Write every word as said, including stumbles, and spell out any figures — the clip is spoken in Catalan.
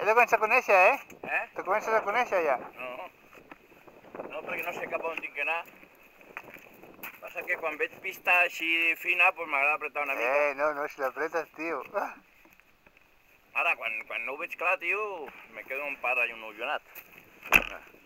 Ja te comences a conèixer, eh? Eh? Te comences a conèixer ja. No. No, perquè no sé cap on tinc que anar. Passa que quan veig pista així fina, doncs m'agrada apretar una mica. Eh, no, no, si l'apretes, tio. Ara, quan, quan no ho veig clar, tio, me quedo un pare i un ullonat.